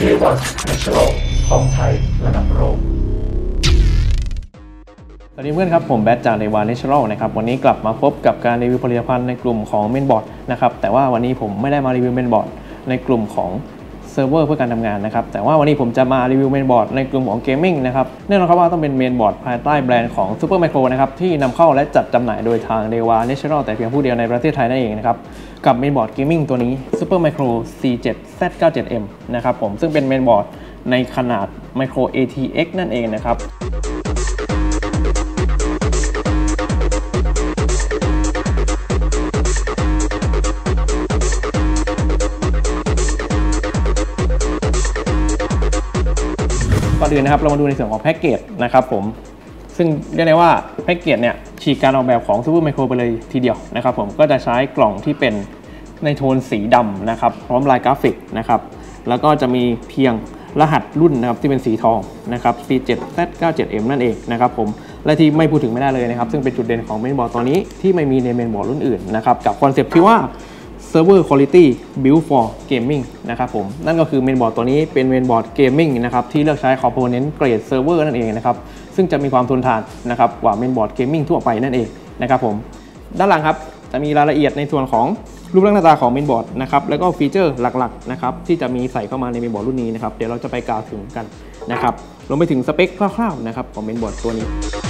Day1 Natural ของไทยระดับโลกสวัสดีเพื่อนครับผมแบทจาก Day1 Natural นะครับวันนี้กลับมาพบกับการรีวิวผลิตภัณฑ์ในกลุ่มของเมนบอร์ดนะครับแต่ว่าวันนี้ผมไม่ได้มารีวิวเมนบอร์ดในกลุ่มของเซิร์ฟเวอร์เพื่อการทำงานนะครับแต่ว่าวันนี้ผมจะมารีวิวเมนบอร์ดในกลุ่มของเกมมิ่งนะครับแน่นอนครับว่าต้องเป็นเมนบอร์ดภายใต้แบรนด์ของ Supermicro นะครับที่นำเข้าและจัดจำหน่ายโดยทาง Day1 Natural แต่เพียงผู้เดียวในประเทศไทยนั่นเองนะครับกับเมนบอร์ดเกมมิ่งตัวนี้ Supermicro C7Z97M นะครับผมซึ่งเป็นเมนบอร์ดในขนาด Micro ATX นั่นเองนะครับก่อนอื่นนะครับเรามาดูในส่วนของแพ็กเกจนะครับผมซึ่งเรียกได้ว่าแพ็กเกจเนี่ยฉีกการออกแบบของ Supermicro ไปเลยทีเดียวนะครับผมก็จะใช้กล่องที่เป็นในโทนสีดำนะครับพร้อมลายกราฟิกนะครับแล้วก็จะมีเพียงรหัสรุ่นนะครับที่เป็นสีทองนะครับ C7Z97M นั่นเองนะครับผมและที่ไม่พูดถึงไม่ได้เลยนะครับซึ่งเป็นจุดเด่นของเมนบอร์ดตัวนี้ที่ไม่มีในเมนบอร์ดรุ่นอื่นนะครับกับคอนเซปต์ที่ว่าServer Quality Build for Gaming นะครับผมนั่นก็คือเมนบอร์ดตัวนี้เป็นเมนบอร์ดเกมมิ่งนะครับที่เลือกใช้คอมโพเนนต์เกรดเซิร์ฟเวอร์นั่นเองนะครับซึ่งจะมีความทนทานนะครับกว่าเมนบอร์ดเกมมิ่งทั่วไปนั่นเองนะครับผมด้านหลังครับจะมีรายละเอียดในส่วนของรูปร่างหน้าตาของเมนบอร์ดนะครับแล้วก็ฟีเจอร์หลักๆนะครับที่จะมีใส่เข้ามาในเมนบอร์ดรุ่นนี้นะครับเดี๋ยวเราจะไปกล่าวถึงกันนะครับรวมไปถึงสเปคคร่าวๆนะครับของเมนบอร์ดตัวนี้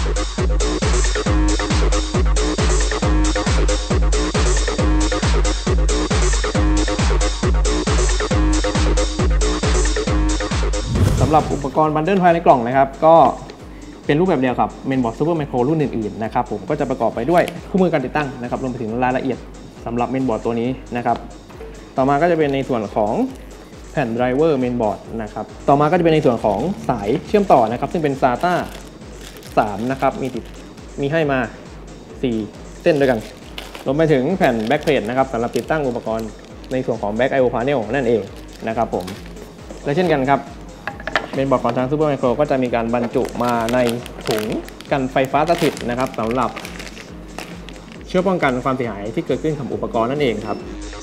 สำหรับอุปกรณ์บันเดิลภายในกล่องนะครับก็เป็นรูปแบบเดียวกับเมนบอร์ด Supermicro รุ่นอื่นๆนะครับผมก็จะประกอบไปด้วยคู่มือการติดตั้งนะครับรวมไปถึงรายละเอียดสำหรับเมนบอร์ดตัวนี้นะครับต่อมาก็จะเป็นในส่วนของแผ่นไดรเวอร์เมนบอร์ดนะครับต่อมาก็จะเป็นในส่วนของสายเชื่อมต่อนะครับซึ่งเป็น SATA 3นะครับมีให้มา4เส้นด้วยกันรวมไปถึงแผ่นแบ็กเพลทนะครับสำหรับติดตั้งอุปกรณ์ในส่วนของ Back I/O Panel นั่นเองนะครับผมและเช่นกันครับเมนบอร์ดของทาง Supermicro ก็จะมีการบรรจุมาในถุงกันไฟฟ้าสถิตนะครับสำหรับช่วยป้องกันความเสียหายที่เกิดขึ้นกับอุปกรณ์นั่นเองครับ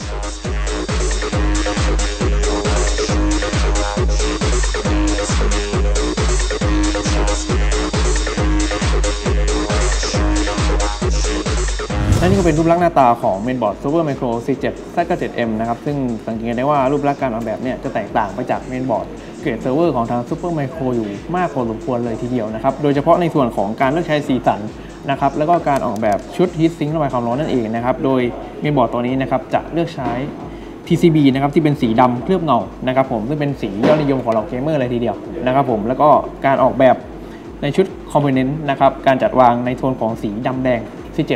และนี่ก็เป็นรูปลักษณ์หน้าตาของเมนบอร์ด Supermicro C7Z97M นะครับซึ่งสังเกตได้ว่ารูปลักษณ์การออกแบบเนี่ยจะแตกต่างไปจากเมนบอร์ดเกรดเซิร์ฟเวอร์ของทาง Supermicro อยู่มากพอสมควรเลยทีเดียวนะครับโดยเฉพาะในส่วนของการเลือกใช้สีสันนะครับแล้วก็การออกแบบชุด Heat Sink ระบายความร้อนนั่นเองนะครับโดยเมนบอร์ดตัวนี้นะครับจะเลือกใช้ PCB นะครับที่เป็นสีดำเคลือบเงานะครับผมซึ่งเป็นสียอดนิยมของเหล่าเกมเมอร์เลยทีเดียวนะครับผมแล้วก็การออกแบบในชุดคอมโพเนนต์นะครับการจัดวางในโทนของสีดำแดง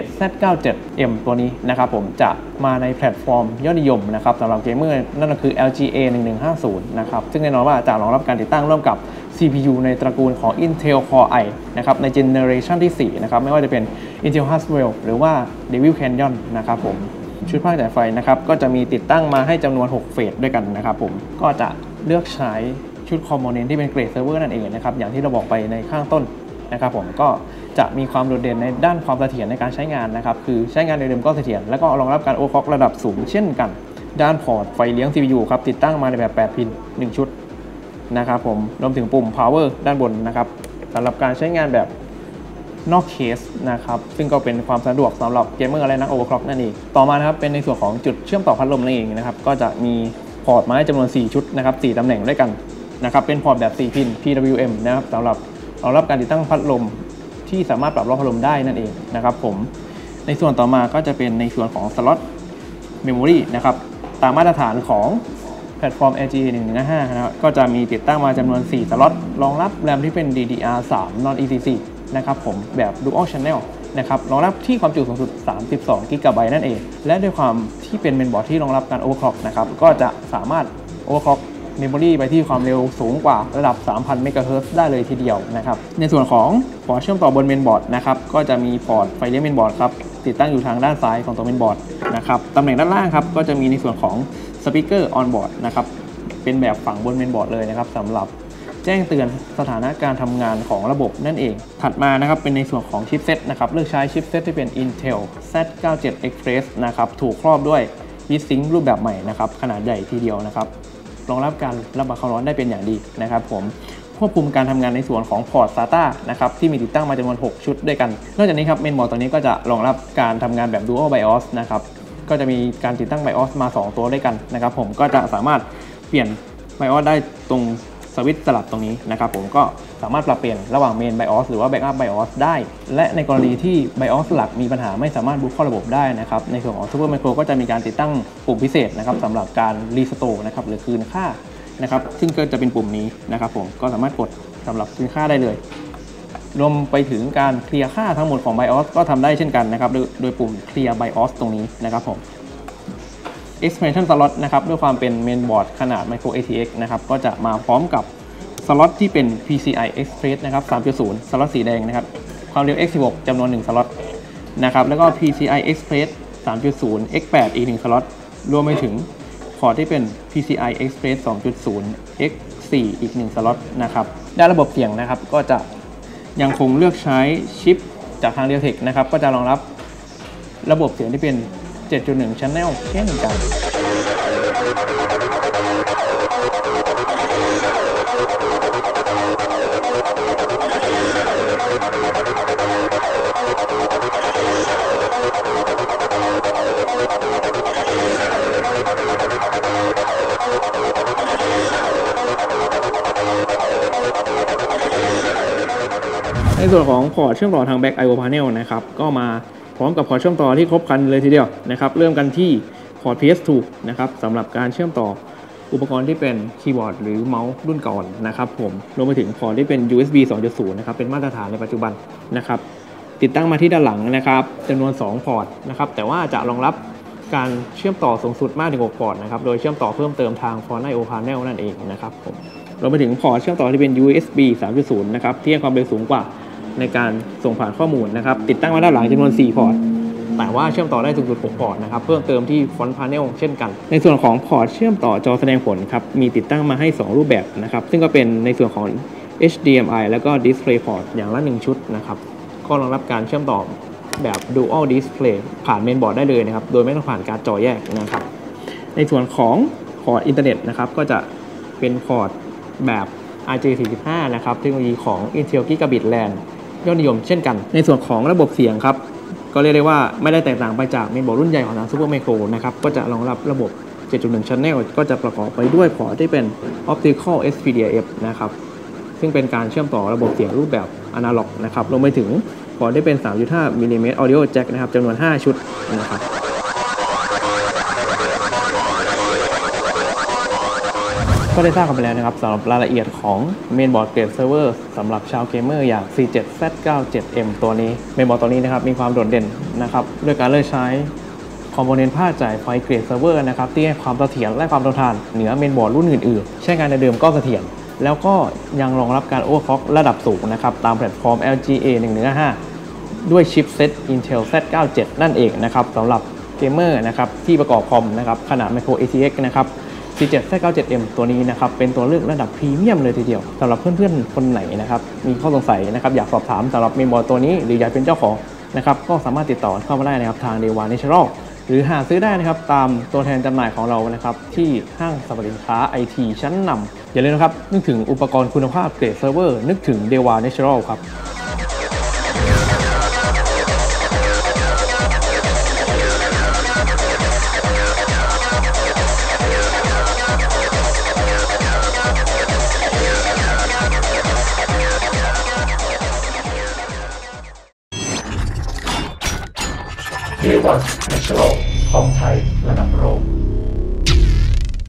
C7Z97M ตัวนี้นะครับผมจะมาในแพลตฟอร์มยอดนิยมนะครับสำหรับเกมเมอร์นั่นก็คือ LGA 1150นะครับซึ่งแน่นอนว่าจะรองรับการติดตั้งร่วมกับ CPU ในตระกูลของ Intel Core i นะครับในเจเนอเรชันที่4นะครับไม่ว่าจะเป็น Intel Haswell หรือว่า Devil Canyon นะครับผมชุดภาคจ่ายไฟนะครับก็จะมีติดตั้งมาให้จำนวน6เฟสด้วยกันนะครับผมก็จะเลือกใช้ชุดคอมโพเนนต์ที่เป็นเกรดเซิร์ฟเวอร์นั่นเองนะครับอย่างที่เราบอกไปในข้างต้นนะครับผมก็จะมีความโดดเด่นในด้านความเสถียรในการใช้งานนะครับคือใช้งานโดยเดิมก็เสถียรแล้วก็รองรับการโอเวอร์คล็อกระดับสูงเช่นกันด้านพอร์ตไฟเลี้ยง CPU ครับติดตั้งมาในแบบ8พิน1ชุดนะครับผมรวมถึงปุ่ม power ด้านบนนะครับสำหรับการใช้งานแบบนอกเคสนะครับซึ่งก็เป็นความสะดวกสำหรับเกมเมอร์และนักโอเวอร์คล็อกนั่นเองต่อมานะครับเป็นในส่วนของจุดเชื่อมต่อพัดลมนั่นเองนะครับก็จะมีพอร์ตมาให้จำนวน4ชุดนะครับ4ตำแหน่งด้วยกันนะครับเป็นพอร์ตแบบ4พิน PWM นะครับสำหรับรองรับการติดตั้งพัดลมที่สามารถปรับรอบพัดลมได้นั่นเองนะครับผมในส่วนต่อมาก็จะเป็นในส่วนของสล็อตเมมโมรีนะครับตามมาตรฐานของแพลตฟอร์ม LGA 1155นะครับก็จะมีติดตั้งมาจำนวน4สล็อตรองรับแรมที่เป็น DDR3 Non ECC นะครับผมแบบ Dual Channel นะครับรองรับที่ความจุสูงสุด32 GB นั่นเองและด้วยความที่เป็นเมนบอร์ดที่รองรับการ Overclock นะครับก็จะสามารถ Overclockเมมโมรีไปที่ความเร็วสูงกว่าระดับ 3,000 เมกะเฮิรตซ์ได้เลยทีเดียวนะครับในส่วนของพอร์ตเชื่อมต่อบนเมนบอร์ดนะครับก็จะมีพอร์ตไฟเลี้ยงเมนบอร์ดครับติดตั้งอยู่ทางด้านซ้ายของตัวเมนบอร์ดนะครับตำแหน่งด้านล่างครับก็จะมีในส่วนของสปีกเกอร์ออนบอร์ดนะครับเป็นแบบฝังบนเมนบอร์ดเลยนะครับสำหรับแจ้งเตือนสถานะการทำงานของระบบนั่นเองถัดมานะครับเป็นในส่วนของชิปเซตนะครับเลือกใช้ชิปเซตที่เป็น Intel Z97 Express นะครับถูกครอบด้วยHeat Sink รูปแบบใหม่นะครับขนาดใหญ่ทีเดียวนะครับรองรับการระบายความร้อนได้เป็นอย่างดีนะครับผมควบคุมการทำงานในส่วนของพอร์ต SATA นะครับที่มีติดตั้งมาจำนวน6ชุดด้วยกันนอกจากนี้ครับเมนบอร์ดตัวนี้ก็จะรองรับการทำงานแบบ Dual BIOS นะครับก็จะมีการติดตั้ง BIOS มา2ตัวด้วยกันนะครับผมก็จะสามารถเปลี่ยน BIOS ได้ตรงสวิตช์สลับตรงนี้นะครับผมก็สามารถปรับเปลี่ยนระหว่าง Main BIOS หรือว่า Backup BIOS ได้และในกรณีที่ BIOS หลักมีปัญหาไม่สามารถบูตเข้าระบบได้นะครับในส่วนของ Supermicro ก็จะมีการติดตั้งปุ่มพิเศษนะครับสำหรับการ Restore นะครับหรือคืนค่านะครับซึ่งก็จะเป็นปุ่มนี้นะครับผมก็สามารถกดสำหรับคืนค่าได้เลยรวมไปถึงการเคลียร์ค่าทั้งหมดของ BIOS ก็ทำได้เช่นกันนะครับโดยปุ่ม Clear BIOS ตรงนี้นะครับผม Expansion Slot นะครับด้วยความเป็น Mainboard ขนาด Micro ATX นะครับก็จะมาพร้อมกับสล็อตที่เป็น PCI Express นะครับ 3.0 สล็อตสีแดงนะครับความเร็ว X16 จำนวน1สล็อตนะครับแล้วก็ PCI Express 3.0 X8 อีก1สล็อตรวมไปถึงพอร์ตที่เป็น PCI Express 2.0 X4 อีก1สล็อตนะครับด้านระบบเสียงนะครับก็จะยังคงเลือกใช้ชิปจากทาง Realtek นะครับก็จะรองรับระบบเสียงที่เป็น 7.1 Channel เช่นกันในส่วนของพอร์ตเชื่อมต่อทาง Back I/O Panel นะครับก็มาพร้อมกับพอร์ตเชื่อมต่อที่ครบครันเลยทีเดียวนะครับเริ่มกันที่พอร์ต PS2 นะครับสำหรับการเชื่อมต่ออุปกรณ์ที่เป็นคีย์บอร์ดหรือเมาส์รุ่นก่อนนะครับผมรวมไปถึงพอร์ตที่เป็น USB 2.0 นะครับเป็นมาตรฐานในปัจจุบันนะครับติดตั้งมาที่ด้านหลังนะครับจำนวน2พอร์ตนะครับแต่ว่าจะรองรับการเชื่อมต่อสูงสุดมากถึง6พอร์ตนะครับโดยเชื่อมต่อเพิ่มเติมทาง Port I/O Panel นั่นเองนะครับผมรวมไปถึงพอร์ตเชื่อมต่อที่เป็น USB 3.0 นะครับที่ให้ความเร็วสูงกว่าในการส่งผ่านข้อมูลนะครับติดตั้งมาด้านหลังจำนวน4พอร์ตแต่ว่าเชื่อมต่อได้สูงสุด6พอร์ตนะครับเพิ่มเติมที่ Front Panel เช่นกันในส่วนของพอร์ตเชื่อมต่อจอแสดงผลครับมีติดตั้งมาให้2รูปแบบนะครับซึ่งก็เป็นในส่วนของ HDMI แล้วก็ Display Port อย่างละ1ชุดนะครับก็รองรับการเชื่อมต่อแบบ Dual Display ผ่านเมนบอร์ดได้เลยนะครับโดยไม่ต้องผ่านการ์ดจอแยกนะครับในส่วนของพอร์ตอินเทอร์เน็ตนะครับก็จะเป็นพอร์ตแบบ RJ45 นะครับเทคโนโลยีของ Intel Gigabit LAN ยอดนิยมเช่นกันในส่วนของระบบเสียงครับก็เรียกได้ว่าไม่ได้แตกต่างไปจากเมนบอร์ดรุ่นใหญ่ของทาง Supermicro นะครับก็จะรองรับระบบ 7.1 Channel ก็จะประกอบไปด้วยพอร์ตที่เป็น Optical SPDIF นะครับซึ่งเป็นการเชื่อมต่อระบบเสียงรูปแบบอนาล็อกนะครับรวมไปถึงพอร์ตที่เป็น 3.5 มิลลิเมตร Audio Jack นะครับจำนวน5ชุดนะครับก็ได้ทราบกันไปแล้วนะครับสำหรับรายละเอียดของเมนบอร์ดเกรดเซิร์ฟเวอร์สำหรับชาวเกมเมอร์อย่าง C7Z97M ตัวนี้เมนบอร์ดตัวนี้นะครับมีความโดดเด่นนะครับด้วยการเลือกใช้คอมโพเนนต์ผ้าจ่ายไฟเกรดเซิร์ฟเวอร์นะครับที่ให้ความเสถียรและความทนทานเหนือเมนบอร์ดรุ่นอื่นๆใช้งานในเดิมก็เสถียรแล้วก็ยังรองรับการโอเวอร์คล็อกระดับสูงนะครับตามแพลตฟอร์ม LGA 1155ด้วยชิปเซต Intel Z97 นั่นเองนะครับสำหรับเกมเมอร์นะครับที่ประกอบคอมนะครับขนาด Micro ATX นะครับC7Z97M ตัวนี้นะครับเป็นตัวเลือกระดับพรีเมียมเลยทีเดียวสำหรับเพื่อนๆคนไหนนะครับมีข้อสงสัยนะครับอยากสอบถามสำหรับเมนบอร์ดตัวนี้หรืออยากเป็นเจ้าของนะครับก็สามารถติดต่อเข้ามาได้นะครับทาง Dewa Natural หรือหาซื้อได้นะครับตามตัวแทนจำหน่ายของเรานะครับที่ห้างสรรพสินค้า IT ชั้นนำอย่าลืมนะครับนึกถึงอุปกรณ์คุณภาพเกรดเซิร์ฟเวอร์นึกถึง Dewa Natural ครับ Dewa Natural ของไทยระดับโลก